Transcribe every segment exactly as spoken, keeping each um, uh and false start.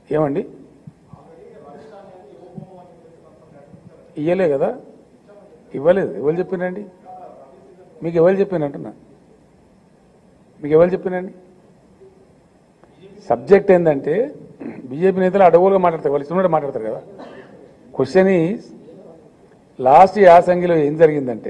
ఏమండి ఇయ్యలే కదా, ఇవ్వలేదు. ఎవరు చెప్పినండి మీకు? ఎవరు చెప్పినంటున్నా మీకు? ఎవరు చెప్పినండి? సబ్జెక్ట్ ఏంటంటే బీజేపీ నేతలు అడవులుగా మాట్లాడతారు, వాళ్ళు ఇష్టం మాట్లాడతారు కదా. క్వశ్చన్ ఈజ్ లాస్ట్ యాసంగిలో ఏం జరిగిందంటే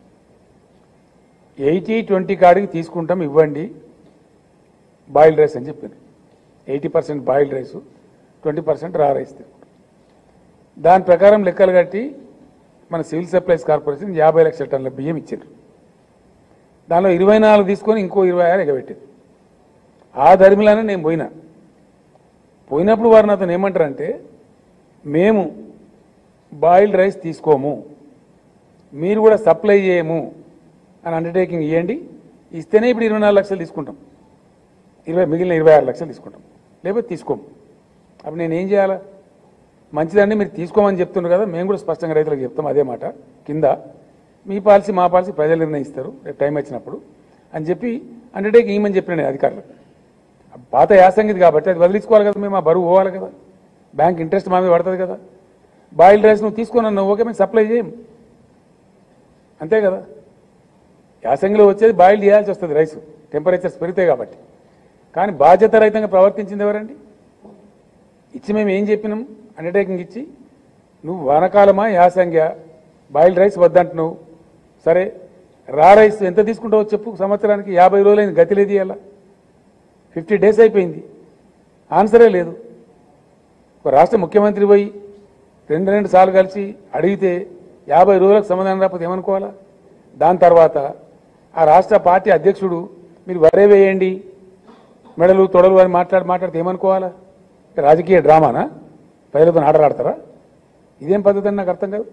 ఎయిటీ ట్వంటీ కాడికి తీసుకుంటాం ఇవ్వండి బాయిల్డ్ రైస్ అని చెప్పారు. Eighty percent boiled rice, twenty percent raw rice తీసుకుంటాం. దాని ప్రకారం లెక్కలు కట్టి మన సివిల్ సప్లైస్ కార్పొరేషన్ యాభై లక్షల టన్నుల బియ్యం ఇచ్చారు. దానిలో ఇరవై నాలుగు తీసుకొని ఇంకో ఇరవై ఆరు ఎగబెట్టారు. ఆ ధర్మిలానే నేను పోయినా. పోయినప్పుడు వారు నాతో ఏమంటారంటే మేము బాయిల్డ్ రైస్ తీసుకోము, మీరు కూడా సప్లై చేయము అని అండర్టేకింగ్ ఇవ్వండి, ఇస్తేనే ఇప్పుడు ఇరవై నాలుగు లక్షలు తీసుకుంటాం, ఇరవై మిగిలిన ఇరవై ఆరు లక్షలు తీసుకుంటాం, లేకపోతే తీసుకోము. అప్పుడు నేను ఏం చేయాలా? మంచిదండి మీరు తీసుకోమని చెప్తున్నారు కదా, మేము కూడా స్పష్టంగా రైతులకు చెప్తాం అదే మాట కింద, మీ పాలసీ మా పాలసీ ప్రజలు నిర్ణయిస్తారు రేపు టైం వచ్చినప్పుడు అని చెప్పి అండర్టేకింగ్ ఇవ్వమని చెప్పిన అధికారులకు. పాత యాసంగిది కాబట్టి అది వదిలించుకోవాలి కదా, మేము ఆ బరువు పోవాలి కదా, బ్యాంక్ ఇంట్రెస్ట్ మా మీద పడుతుంది కదా. బాయిల్డ్ రైస్ నువ్వు తీసుకున్నావు ఓకే, మేము సప్లై చేయం, అంతే కదా. యాసంగిలో వచ్చేది బాయిల్డ్ చేయాల్సి వస్తుంది రైస్, టెంపరేచర్స్ పెరుగుతాయి కాబట్టి. కానీ బాధ్యత రహితంగా ప్రవర్తించింది ఎవరండి? ఇచ్చి మేము ఏం చెప్పినాం? అండర్టేకింగ్ ఇచ్చి నువ్వు వానకాలమా యాసంగ్యా బాయిల్డ్ రైస్ వద్దంటున్నావు, సరే రా రైస్ ఎంత తీసుకుంటావో చెప్పు, సంవత్సరానికి యాభై రోజులైంది, గతి లేదు, ఇలా ఫిఫ్టీ డేస్ అయిపోయింది, ఆన్సరే లేదు. ఒక రాష్ట్ర ముఖ్యమంత్రి పోయి రెండు రెండు సార్లు కలిసి అడిగితే యాభై రోజులకు సమాధానం రాకపోతే ఏమనుకోవాలా? దాని తర్వాత ఆ రాష్ట్ర పార్టీ అధ్యక్షుడు మీరు వరే వేయండి మెడలు తొడలు అని మాట్లాడి మాట్లాడితే ఏమనుకోవాలా? రాజకీయ డ్రామానా? ప్రజలతో ఆటలాడతారా? ఇదేం పద్ధతి అని నాకు అర్థం కాదు.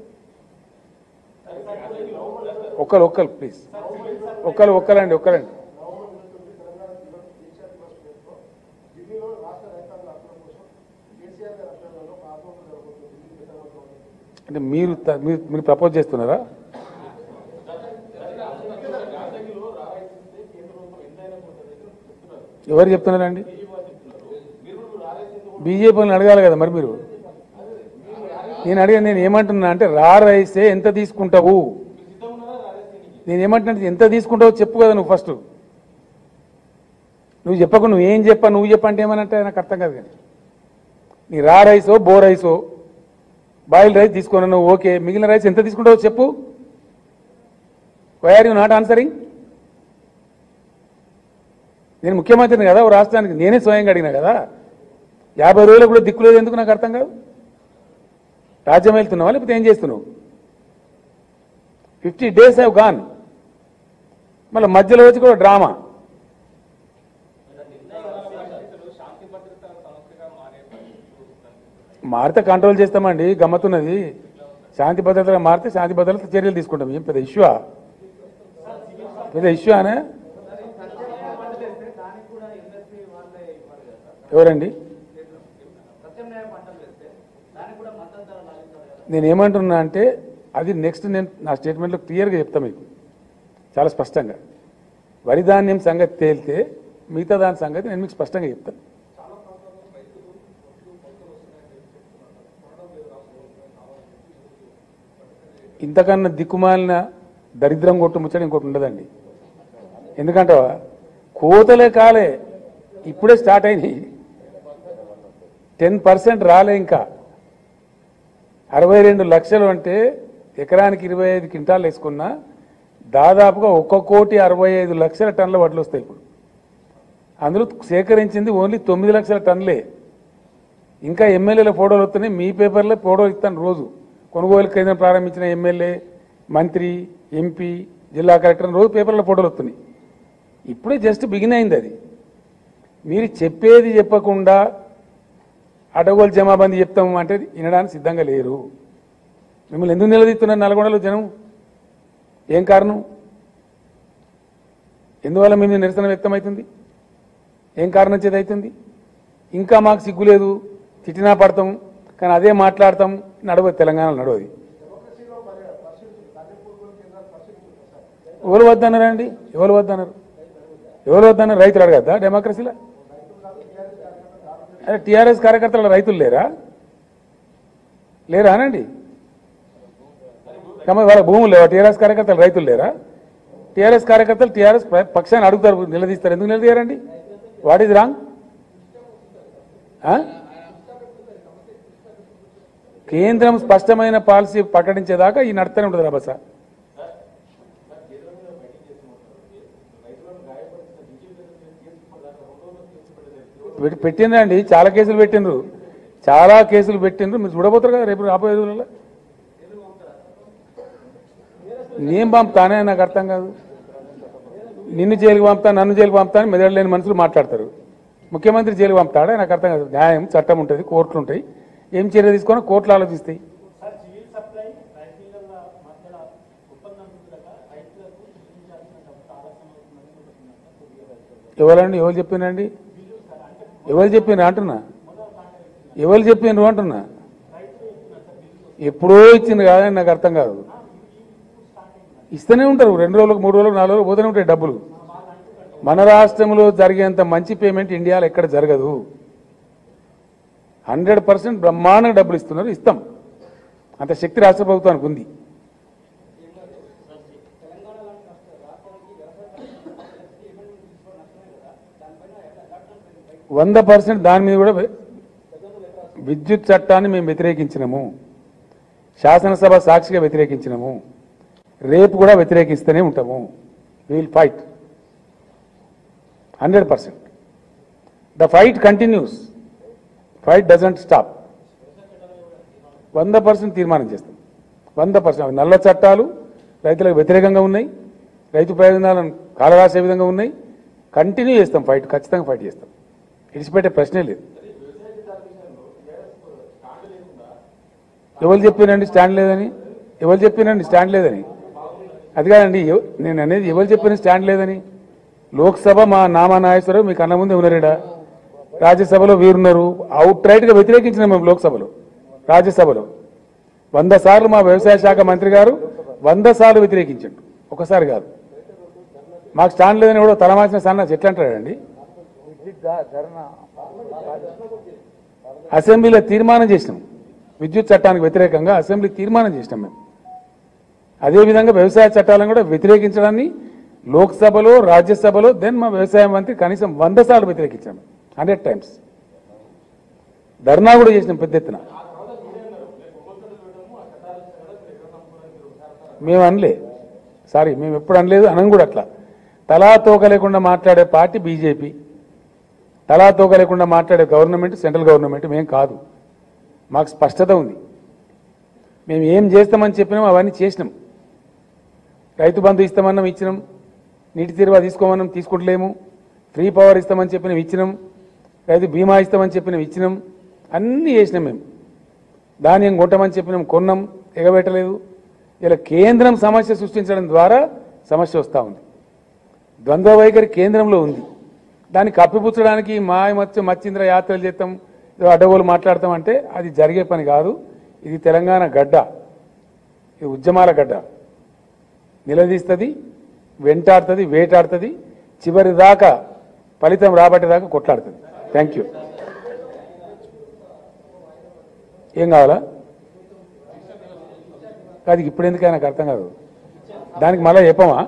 ఒక్కరు ఒక్కరు ప్లీజ్, ఒక్కరు ఒక్కరండి ఒక్కరండి అంటే మీరు మీరు ప్రపోజ్ చేస్తున్నారా? ఎవరు చెప్తున్నారండి? బీజేపీని అడగాలి కదా మరి మీరు. నేను అడిగా, నేను ఏమంటున్నా అంటే రా రైసే ఎంత తీసుకుంటావు, నేను ఏమంటున్నా ఎంత తీసుకుంటావో చెప్పు కదా నువ్వు ఫస్ట్. నువ్వు చెప్పకు, నువ్వు ఏం చెప్పా నువ్వు చెప్పంటే ఏమనంటే నాకు అర్థం కాదు. కానీ నీ రా రైసో బో రైసో బాయిల్డ్ రైస్ తీసుకున్నాను ఓకే, మిగిలిన రైస్ ఎంత తీసుకుంటావో చెప్పు. Why are you not answering? నేను ముఖ్యమంత్రిని కదా ఓ రాష్ట్రానికి, నేనే స్వయంగా అడిగినా కదా. యాభై రోజులకు కూడా దిక్కులేదు ఎందుకు నాకు అర్థం కాదు. రాజ్యం వెళ్తున్నావా లేకపోతే ఏం చేస్తున్నావు? ఫిఫ్టీ డేస్ హ్యావ్ గాన్, మళ్ళీ మధ్యలో వచ్చి కూడా డ్రామా. మారితే కంట్రోల్ చేస్తామండి, గమ్మతున్నది. శాంతి భద్రతగా మారితే శాంతి భద్రత చర్యలు తీసుకుంటాం. ఏం పెద్ద ఇష్యూ పెద్ద ఇష్యూ అనే ఎవరండి? నేనేమంటున్నా అంటే అది నెక్స్ట్ నేను నా స్టేట్మెంట్లో క్లియర్గా చెప్తాను మీకు చాలా స్పష్టంగా. వరి ధాన్యం సంగతి తేలితే మిగతా దాని సంగతి నేను మీకు స్పష్టంగా చెప్తాను. ఇంతకన్నా దిక్కుమాలిన దరిద్రం కొట్టు ముచ్చడం ఇంకోటి ఉండదండి. ఎందుకంటే కోతలే కాలే, ఇప్పుడే స్టార్ట్ అయినాయి. టెన్ పర్సెంట్ రాలే, ఇంకా అరవై రెండు లక్షలు అంటే ఎకరానికి ఇరవై ఐదు క్వింటాలు వేసుకున్నా దాదాపుగా ఒక కోటి అరవై ఐదు లక్షల టన్నుల వడ్లు వస్తాయి. ఇప్పుడు అందులో సేకరించింది ఓన్లీ తొమ్మిది లక్షల టన్నులే. ఇంకా ఎమ్మెల్యేల ఫోటోలు వస్తున్నాయి, మీ పేపర్లో ఫోటోలు ఇస్తాను రోజు. కొనుగోలు కేంద్రం ప్రారంభించిన ఎమ్మెల్యే, మంత్రి, ఎంపీ, జిల్లా కలెక్టర్ రోజు పేపర్లో ఫోటోలు వస్తున్నాయి. ఇప్పుడే జస్ట్ బిగిన్ అయింది అది. మీరు చెప్పేది చెప్పకుండా అడగోలు జమాబందీ చెప్తాము అంటే వినడానికి సిద్ధంగా లేరు. మిమ్మల్ని ఎందుకు నిలదీస్తున్నారు నల్గొండలో జనం? ఏం కారణం? ఎందువల్ల మీ మీద నిరసన వ్యక్తమవుతుంది? ఏం కారణం చేత అవుతుంది? ఇంకా మాకు సిగ్గు లేదు, తిట్టినా పడతాం, కానీ అదే మాట్లాడతాం. నడవదు, తెలంగాణలో నడవది. ఎవరు వద్దన్నారండి? ఎవరు వద్దన్నారు? ఎవరు వద్దన్నారు? రైతులు అడగద్దా డెమోక్రసీలో? అరే టీఆర్ఎస్ కార్యకర్తల రైతులు లేరా లేరా అనండి కమ వాళ్ళ భూములు లేవా టీఆర్ఎస్ కార్యకర్తలు రైతులు లేరా టీఆర్ఎస్ కార్యకర్తలు టీఆర్ఎస్ పక్షాన్ని అడుగుతారు నిలదీస్తారు ఎందుకు నిలదీయారండి వాట్ ఈజ్ రాంగ్ కేంద్రం స్పష్టమైన పాలసీ ప్రకటించేదాకా ఈ నడుతూనే ఉంటుంది రభస పెట్టిండ్రండి చాలా కేసులు పెట్టిండ్రు చాలా కేసులు పెట్టిండ్రు మీరు చూడబోతారు కదా రేపు రాబోయే రోజులలో నేను పంపుతానే నాకు అర్థం కాదు నిన్ను జైలుకి పంపుతా నన్ను జైలుకి పంపుతా అని మెదడు లేని మనుషులు మాట్లాడతారు ముఖ్యమంత్రి జైలుకి పంపుతాడా నాకు అర్థం కాదు న్యాయం చట్టం ఉంటుంది కోర్టులు ఉంటాయి ఏం చర్య తీసుకొని కోర్టులు ఆలోచిస్తాయి ఎవరండి ఎవరు చెప్పినండి ఎవరు చెప్పిన అంటున్నా ఎవరు చెప్పిండ్రు అంటున్నా ఎప్పుడో ఇచ్చింది కాదని నాకు అర్థం కాదు ఇస్తూనే ఉంటారు రెండు రోజులకు మూడు రోజులకు నాలుగు రోజులు పోతూనే ఉంటాయి డబ్బులు మన రాష్ట్రంలో జరిగేంత మంచి పేమెంట్ ఇండియాలో ఎక్కడ జరగదు హండ్రెడ్ పర్సెంట్ బ్రహ్మాండంగా డబ్బులు ఇస్తున్నారు ఇస్తాం అంత శక్తి రాష్ట్ర ప్రభుత్వానికి ఉంది వంద పర్సెంట్ దాని మీద కూడా విద్యుత్ చట్టాన్ని మేము వ్యతిరేకించినాము శాసనసభ సాక్షిగా వ్యతిరేకించినాము రేపు కూడా వ్యతిరేకిస్తూనే ఉంటాము will fight hundred percent the fight continues fight doesn't stop వంద పర్సెంట్ తీర్మానం చేస్తాం వంద పర్సెంట్ నల్ల చట్టాలు రైతులకు వ్యతిరేకంగా ఉన్నాయి రైతు ప్రయోజనాలను కాలరాసే విధంగా ఉన్నాయి కంటిన్యూ చేస్తాం ఫైట్ ఖచ్చితంగా ఫైట్ చేస్తాం ఇడిచిపెట్టే ప్రశ్నే లేదు ఎవరు చెప్పినండి స్టాండ్ లేదని ఎవరు చెప్పినండి స్టాండ్ లేదని అది కాదండి నేను అనేది ఎవరు చెప్పిన స్టాండ్ లేదని లోక్సభ మా నామా నాగేశ్వరరావు మీకు అన్న ముందే ఉన్నారేడా రాజ్యసభలో వీరున్నారు అవుట్ రైట్ గా వ్యతిరేకించిన మేము లోక్సభలో రాజ్యసభలో వంద సార్లు మా వ్యవసాయ శాఖ మంత్రి గారు వంద సార్లు వ్యతిరేకించండు ఒకసారి కాదు మాకు స్టాండ్ లేదని కూడా తలమాసిన సన్న ఎట్లా అంటాడండి అసెంబ్లీలో తీర్మానం చేసినాం విద్యుత్ చట్టానికి వ్యతిరేకంగా అసెంబ్లీ తీర్మానం చేసినాం మేము అదేవిధంగా వ్యవసాయ చట్టాలను కూడా వ్యతిరేకించడాన్ని లోక్సభలో రాజ్యసభలో దెన్ మా వ్యవసాయ మంత్రి కనీసం వంద సార్లు వ్యతిరేకించాం హండ్రెడ్ టైమ్స్ ధర్నా కూడా చేసినాం పెద్ద ఎత్తున మేము అనలే సారీ మేము ఎప్పుడు అనలేదు అనం కూడా అట్లా తలా తోక లేకుండా మాట్లాడే పార్టీ బీజేపీ తలా తోక లేకుండా మాట్లాడే గవర్నమెంట్ సెంట్రల్ గవర్నమెంట్ మేం కాదు మాకు స్పష్టత ఉంది మేము ఏం చేస్తామని చెప్పినాం అవన్నీ చేసినాం రైతు బంధు ఇస్తామన్నాం ఇచ్చినాం నీటి తీరువా తీసుకోమన్నాం తీసుకుంటలేము ఫ్రీ పవర్ ఇస్తామని చెప్పినాం ఇచ్చినాం రైతు బీమా ఇస్తామని చెప్పినాం ఇచ్చినాం అన్నీ చేసినాం మేము ధాన్యం కొట్టమని చెప్పినాం కొన్నాం ఎగబెట్టలేదు ఇలా కేంద్రం సమస్య సృష్టించడం ద్వారా సమస్య వస్తూ ఉంది ద్వంద్వ వైఖరి కేంద్రంలో ఉంది దాన్ని కప్పిపుచ్చడానికి మాయ మత్స్య మచ్చింద్ర యాత్రలు చేస్తాం అడ్డగోలు మాట్లాడతాం అంటే అది జరిగే పని కాదు ఇది తెలంగాణ గడ్డ ఇది ఉద్యమాల గడ్డ నిలదీస్తుంది వెంటాడుతుంది వేటాడుతుంది చివరి దాకా ఫలితం రాబట్టేదాకా కొట్లాడుతుంది థ్యాంక్ యూ ఏం కావాలా అది ఇప్పుడు ఎందుకైనా నాకు అర్థం కాదు దానికి మళ్ళీ చెప్పమా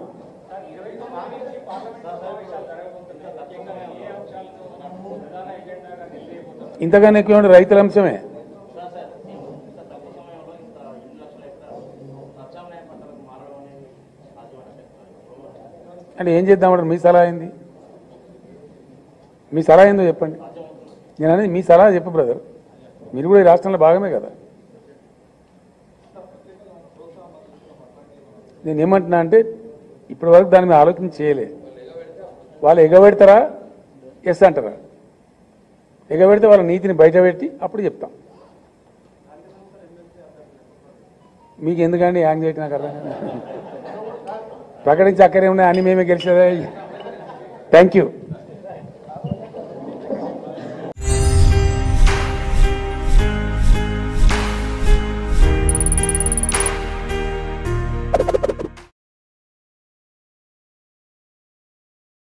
ఇంతకన్నా ఎక్కువ రైతుల అంశమే అంటే ఏం చేద్దామంటారు మీ సలహా ఏంది మీ సలహా ఏందో చెప్పండి నేను అనేది మీ సలహా చెప్పు బ్రదర్ మీరు కూడా ఈ రాష్ట్రంలో భాగమే కదా నేను ఏమంటున్నా అంటే ఇప్పటి వరకు దాని మీద ఆలోచన చేయలే వాళ్ళు ఎగబెడతారా ఎస్ అంటారా ఎగబెడితే వాళ్ళ నీతిని బయటపెట్టి అప్పుడు చెప్తాం మీకు ఎందుకండి యాంగ్ చేయటం నాకు అర్థం ప్రకటించి అక్కడే ఉన్నాయి అన్ని మేమే గెలిచేదా థ్యాంక్ యూ